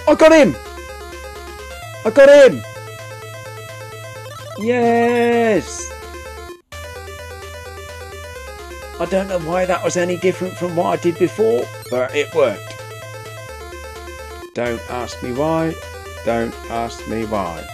I got him! I got him! Yes! I don't know why that was any different from what I did before, but it worked. Don't ask me why. Don't ask me why.